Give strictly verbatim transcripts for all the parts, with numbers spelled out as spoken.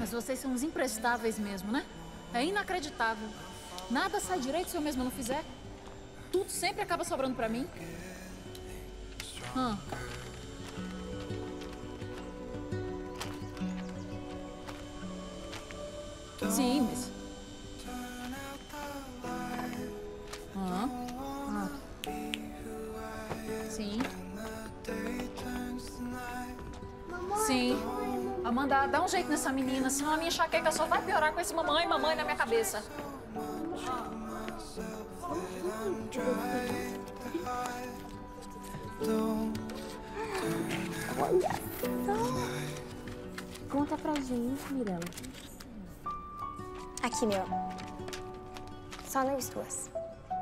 Mas vocês são uns imprestáveis mesmo, né? É inacreditável. Nada sai direito se eu mesma não fizer. Tudo sempre acaba sobrando pra mim. Hum. Sim, mas... Hum. Ah. Sim. Sim. Amanda, dá um jeito nessa menina, senão a minha enxaqueca só vai piorar com esse mamãe, mamãe na minha cabeça. Olha só. Conta pra gente, Mirella. Aqui, meu. Só nós duas.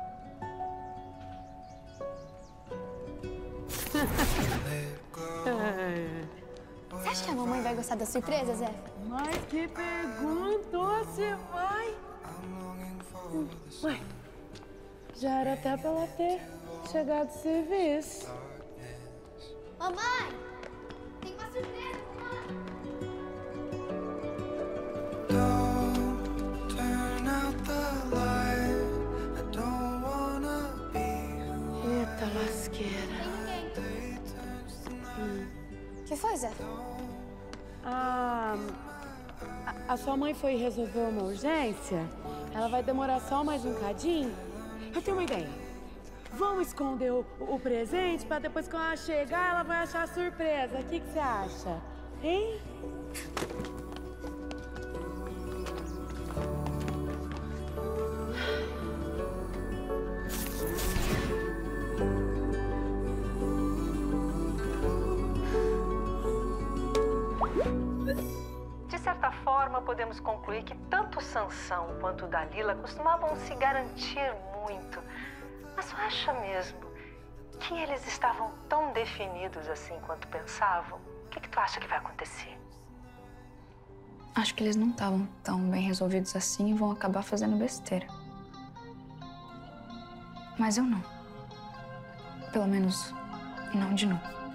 Você acha que a mamãe vai gostar da surpresa, Zé? Mas que perguntou se vai? Ué, já era até pra ela ter chegado do serviço. Mamãe! Tem uma surpresa, mamãe! Eita lasqueira. O que foi, Zé? Ah, a, a sua mãe foi resolver uma urgência? Ela vai demorar só mais um cadinho? Eu tenho uma ideia. Vamos esconder o, o presente pra depois, quando ela chegar, ela vai achar surpresa. O que que você acha? Hein? De certa forma, podemos concluir que tanto Sansão quanto Dalila costumavam se garantir muito. Mas tu acha mesmo que eles estavam tão definidos assim quanto pensavam? O que, que tu acha que vai acontecer? Acho que eles não estavam tão bem resolvidos assim e vão acabar fazendo besteira. Mas eu não. Pelo menos, não de novo.